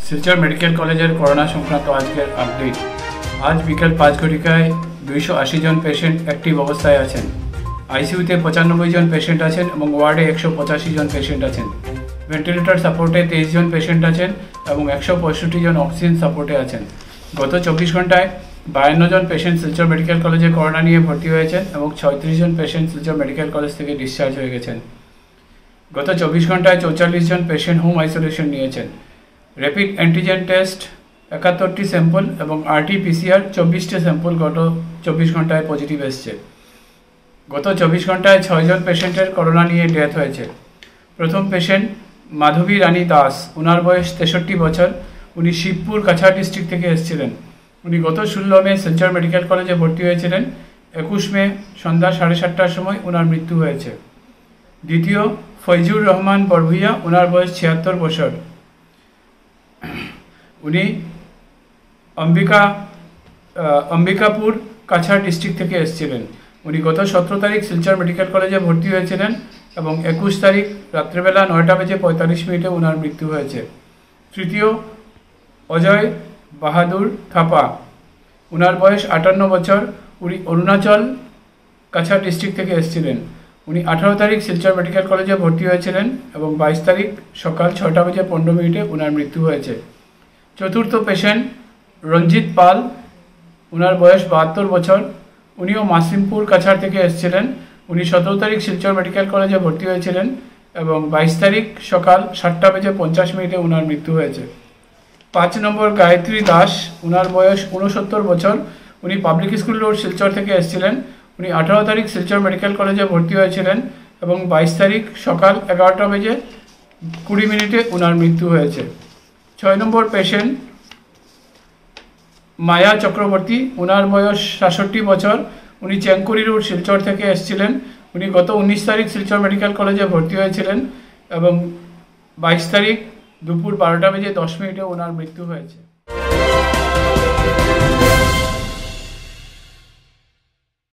Silchar medical কলেজের corona সংক্রান্ত আজকের আপডেট। আজ বিকেল 5 ঘটিকায় 280 জন পেশেন্ট অ্যাক্টিভ অবস্থায় আছেন। আইসিইউতে 95 জন পেশেন্ট আছেন এবং ওয়ার্ডে 185 জন পেশেন্ট আছেন। ভেন্টিলেটর সাপোর্টে 23 জন পেশেন্ট আছেন এবং 165 জন অক্সিজেন সাপোর্টে আছেন। গত 24 ঘন্টায় 52 জন পেশেন্ট শিলচর মেডিকেল কলেজে করোনা নিয়ে ভর্তি হয়েছেন এবং 36 জন পেশেন্ট শিলচর মেডিকেল কলেজ থেকে ডিসচার্জ হয়ে গেছেন। গত 24 ঘন্টায় 44 জন পেশেন্ট হোম আইসোলেশন নিয়েছেন। র্যাপিড অ্যান্টিজেন টেস্ট 71টি স্যাম্পল এবং RT-PCR 24টি স্যাম্পল গত 24 ঘন্টায় পজিটিভ এসছে। গত 24 ঘন্টায় 6 জন পেশেন্টের করোনা নিয়ে ডেথ হয়েছে। প্রথম পেশেন্ট মাধবী রানী দাস, ওনার বয়স 63 বছর। উনি শিবপুর কাছাড় ডিস্ট্রিক্ট থেকে এসেছিলেন। উনি গত 16 মে শিলচর মেডিকেল কলেজে ভর্তি হয়েছিলেন। 21 মে সন্ধ্যা 7:30টার সময় ওনার মৃত্যু হয়েছে। দ্বিতীয় ফৈজুর রহমান বরভুইয়া, ওনার বয়স 76 বছর। উনি অম্বিকাপুর কাছাড় ডিস্ট্রিক্ট থেকে এসেছিলেন। উনি গত 17 তারিখ শিলচর মেডিকেল কলেজে ভর্তি হয়েছিলেন এবং 21 তারিখ রাত্রেবেলা 9:45 ওনার মৃত্যু হয়েছে। তৃতীয় অজয় বাহাদুর থাপা, ওনার বয়স 58 বছর। উনি অরুণাচল কাছাড় ডিস্ট্রিক্ট থেকে এসেছিলেন। উনি 18 তারিখ শিলচর মেডিকেল কলেজে ভর্তি হয়েছিলেন এবং 22 তারিখ সকাল 6:15 ওনার মৃত্যু হয়েছে। চতুর্থ পেশেন্ট রঞ্জিত পাল, ওনার বয়স 72 বছর। উনিও মাসিমপুর কাছাড় থেকে এসেছিলেন। উনি 17 তারিখ শিলচর মেডিকেল কলেজে ভর্তি হয়েছিলেন এবং 22 তারিখ সকাল 7:50 ওনার মৃত্যু হয়েছে। 5 নম্বর গায়ত্রী দাস, ওনার বয়স 69 বছর। উনি পাবলিক স্কুল রোড শিলচর থেকে এসেছিলেন। উনি 18 তারিখ শিলচর মেডিকেল কলেজে ভর্তি হয়েছিলেন এবং 22 তারিখ সকাল 11:20 ওনার মৃত্যু হয়েছে। 6 নম্বর পেশেন্ট মায়া চক্রবর্তী, ওনার বয়স 67 বছর। উনি চেঙ্কুরি রোড শিলচর থেকে এসেছিলেন। উনি গত 19 তারিখ শিলচর মেডিকেল কলেজে ভর্তি হয়েছিলেন এবং 22 তারিখ দুপুর 12:10 ওনার মৃত্যু হয়েছে।